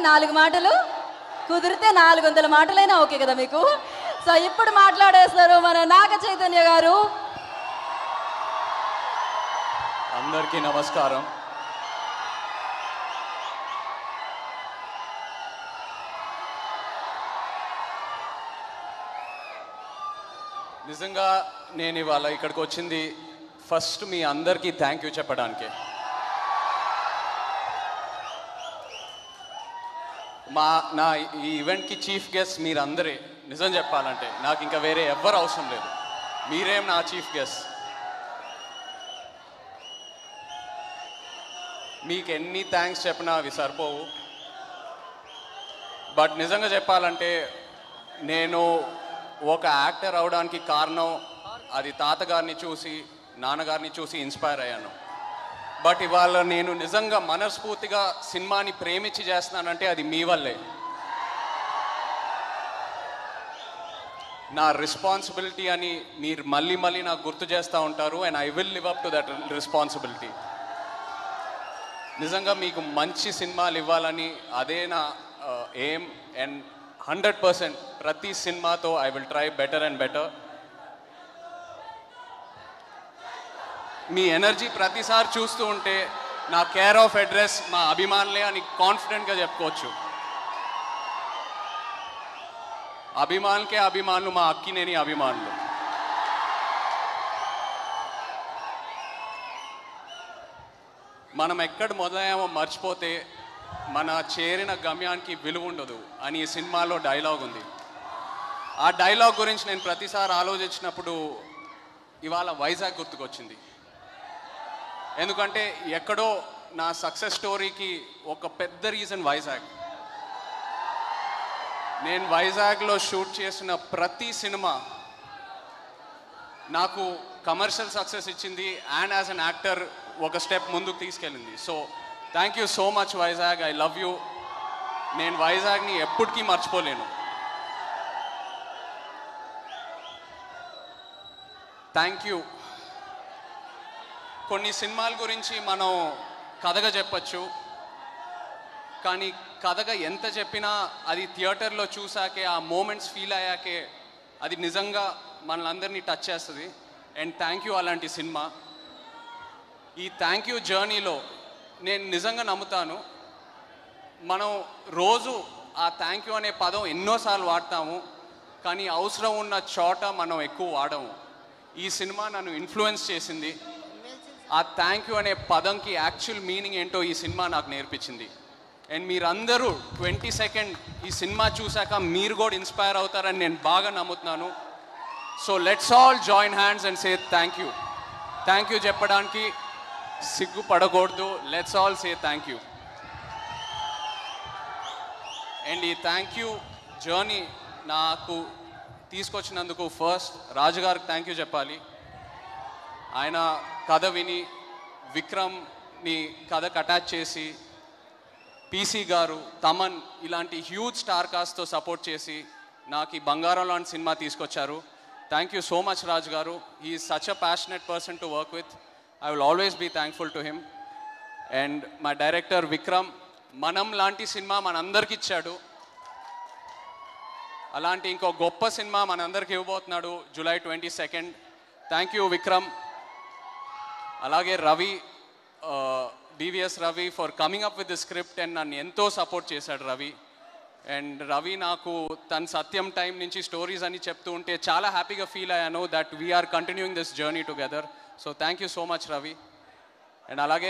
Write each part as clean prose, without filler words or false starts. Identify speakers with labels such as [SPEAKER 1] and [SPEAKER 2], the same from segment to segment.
[SPEAKER 1] 4 మాటలు, కుదిరితే 400 మాటలైనా ఓకే కదా మీకు? సో ఇప్పుడు మాట్లాడేస్తారు మన నాగ చైతన్య గారు.
[SPEAKER 2] అందరికీ నమస్కారం. నిజంగా నేను ఇవాళ ఇక్కడికి వచ్చింది ఫస్ట్ మీ అందరికీ థ్యాంక్ యూ చెప్పడానికి. నా ఈ ఈవెంట్కి చీఫ్ గెస్ట్ మీరందరే. నిజం చెప్పాలంటే నాకు ఇంకా వేరే ఎవ్వరు అవసరం లేదు, మీరేం నా చీఫ్ గెస్ట్. మీకు ఎన్ని థ్యాంక్స్ చెప్పినా అవి సరిపోవు. బట్ నిజంగా చెప్పాలంటే నేను ఒక యాక్టర్ అవడానికి కారణం అది తాతగారిని చూసి నాన్నగారిని చూసి ఇన్స్పైర్ అయ్యాను. బట్ ఇవాళ నేను నిజంగా మనస్ఫూర్తిగా సినిమాని ప్రేమించి చేస్తున్నానంటే అది మీ వల్లే. నా రెస్పాన్సిబిలిటీ అని మీరు మళ్ళీ మళ్ళీ నాకు గుర్తు చేస్తూ ఉంటారు. And I will live up to that responsibility. నిజంగా మీకు మంచి సినిమాలు ఇవ్వాలని అదే నా ఎయిమ్. అండ్ 100% ప్రతి సినిమాతో I will try better and better. మీ ఎనర్జీ ప్రతిసారి చూస్తూ ఉంటే నా కేర్ ఆఫ్ అడ్రస్ మా అభిమానులే అని కాన్ఫిడెంట్గా చెప్పుకోవచ్చు. అభిమానులకే అభిమానులు మా అక్కినేని అభిమానులు. మనం ఎక్కడ మొదలయ్యామో మర్చిపోతే మన చేరిన గమ్యానికి విలువ ఉండదు అని ఈ సినిమాలో డైలాగ్ ఉంది. ఆ డైలాగ్ గురించి నేను ప్రతిసారి ఆలోచించినప్పుడు ఇవాళ వైజాగ్ గుర్తుకొచ్చింది. ఎందుకంటే ఎక్కడో నా సక్సెస్ స్టోరీకి ఒక పెద్ద రీజన్ వైజాగ్. నేను వైజాగ్లో షూట్ చేసిన ప్రతి సినిమా నాకు కమర్షియల్ సక్సెస్ ఇచ్చింది అండ్ యాజ్ అన్ యాక్టర్ ఒక స్టెప్ ముందుకు తీసుకెళ్ళింది. So thank you so much Vizag, I love you. నేను వైజాగ్ని ఎప్పటికీ మర్చిపోలేను. Thank you. కొన్ని సినిమాల గురించి మనం కథగా చెప్పచ్చు, కానీ కథగా ఎంత చెప్పినా అది థియేటర్లో చూసాకే ఆ మూమెంట్స్ ఫీల్ అయ్యాకే అది నిజంగా మనలందరినీ టచ్ చేస్తుంది. అండ్ థ్యాంక్ యూ అలాంటి సినిమా. ఈ థ్యాంక్ యూ జర్నీలో నేను నిజంగా నమ్ముతాను, మనం రోజు ఆ థ్యాంక్ యూ అనే పదం ఎన్నోసార్లు వాడతాము, కానీ అవసరం ఉన్న చోట మనం ఎక్కువ వాడము. ఈ సినిమా నన్ను ఇన్ఫ్లుయెన్స్ చేసింది. ఆ థ్యాంక్ యూ అనే పదంకి యాక్చువల్ మీనింగ్ ఏంటో ఈ సినిమా నాకు నేర్పించింది. అండ్ మీరందరూ 22nd ఈ సినిమా చూశాక మీరు కూడా ఇన్స్పైర్ అవుతారని నేను బాగా నమ్ముతున్నాను. So let's all join hands and say thank you. Thank you చెప్పడానికి సిగ్గుపడకూడదు. Let's all say thank you. And ఈ థ్యాంక్ యూ జర్నీ నాకు తీసుకొచ్చినందుకు ఫస్ట్ రాజుగారికి థ్యాంక్ యూ చెప్పాలి. ఆయన కథ విని విక్రమ్ని కథకు అటాచ్ చేసి పీసీ గారు, తమన్ ఇలాంటి హ్యూజ్ స్టార్ కాస్ట్తో సపోర్ట్ చేసి నాకు ఈ బంగారం లాంటి సినిమా తీసుకొచ్చారు. Thank you so much Raju garu. He is such a passionate person to work with. I will always be thankful to him. And my director Vikram, మనం లాంటి సినిమా మనందరికి ఇచ్చాడు. అలాంటి ఇంకో గొప్ప సినిమా మనందరికి ఇవ్వబోతున్నాడు July 22nd. Thank you Vikram. అలాగే Ravi, DVS Ravi for coming up with the script and నన్ను ఎంతో సపోర్ట్ చేశాడు రవి. అండ్ రవి నాకు తన సత్యం టైం నుంచి స్టోరీస్ అని చెప్తూ ఉంటే చాలా హ్యాపీగా ఫీల్ అయ్యాను that we're continuing this journey together. So thank you so much Ravi. And అలాగే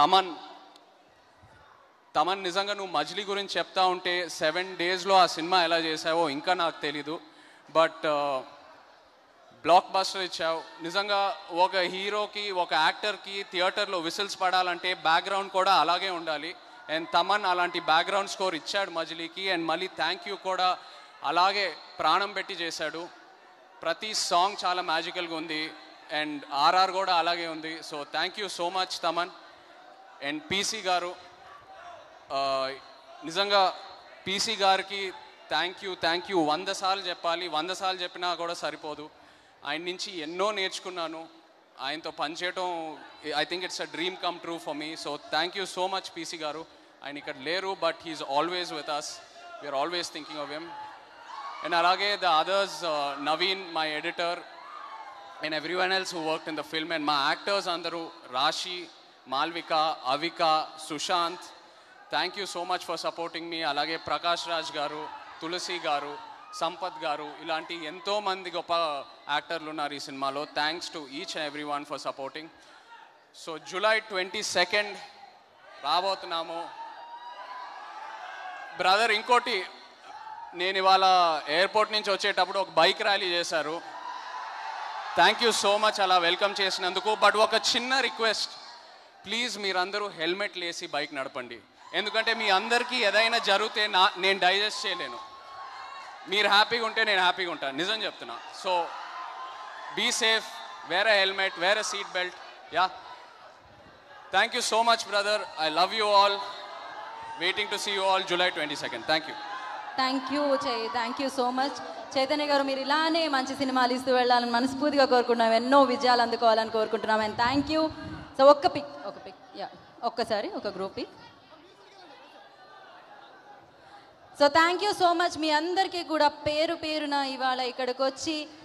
[SPEAKER 2] తమన్ నిజంగా నువ్వు మజిలీ గురించి చెప్తా ఉంటే 7 daysలో ఆ సినిమా ఎలా చేసావో ఇంకా నాకు తెలీదు. బట్ బ్లాక్ బస్టర్ ఇచ్చావు. నిజంగా ఒక హీరోకి, ఒక యాక్టర్కి థియేటర్లో విసిల్స్ పడాలంటే బ్యాక్గ్రౌండ్ కూడా అలాగే ఉండాలి. అండ్ తమన్ అలాంటి బ్యాక్గ్రౌండ్ స్కోర్ ఇచ్చాడు మజిలీకి. అండ్ మళ్ళీ థ్యాంక్ యూ కూడా అలాగే ప్రాణం పెట్టి చేశాడు. ప్రతి సాంగ్ చాలా మ్యాజికల్గా ఉంది. అండ్ ఆర్ఆర్ కూడా అలాగే ఉంది. So thank you so much Thaman. And PC garu, నిజంగా పీసీ గారికి థ్యాంక్ యూ 100 సార్లు చెప్పాలి. 100 సార్లు చెప్పినా కూడా సరిపోదు. ఆయన నుంచి ఎన్నో నేర్చుకున్నాను. ఆయనతో పనిచేయటం I think it's a dream come true for me. So thank you so much PC garu. ఆయన ఇక్కడ లేరు, but he's always with us. We're always thinking of him. And అలాగే the others, Naveen my editor and everyone else who worked in the film, and my actors andaru, Rashi, Malvika, Avika, Sushant, thank you so much for supporting me. Alage Prakash Raj garu, Tulasi garu, Sampath garu, ilanti ento mandi goppa actorlu unnaru ee cinemalo. Thanks to each and everyone for supporting. So July 22nd రాబోతున్నాము brother. ఇంకోటి, నేను ఇవాళ airport నుంచి వచ్చేటప్పుడు ఒక bike rally చేశారు. Thank you so much అలా welcome చేసినందుకు. బట్ ఒక చిన్న రిక్వెస్ట్, ప్లీజ్ మీరందరూ హెల్మెట్లు వేసి బైక్ నడపండి. ఎందుకంటే మీ అందరికీ ఏదైనా జరిగితే నేను డైజెస్ట్ చేయలేను. మీరు హ్యాపీగా ఉంటే నేను హ్యాపీగా ఉంటాను, నిజం చెప్తున్నా. So be safe, wear a helmet, wear a seat belt. Yeah, thank you so much brother. I love you all. Waiting to see you all July 22nd. Thank you.
[SPEAKER 1] Thank you so much Chaitanya garu. మీరు ఇలానే మంచి సినిమాలు ఇస్తూ వెళ్ళాలని మనస్ఫూర్తిగా కోరుకుంటున్నాం. ఎన్నో విజయాలు అందుకోవాలని కోరుకుంటున్నాం. And thank you. సో ఒక్క పిక్ యా, ఒక్కసారి ఒక group pic. So thank you so much మీ అందరికీ కూడా పేరు పేరున ఇవాళ ఇక్కడికి వచ్చి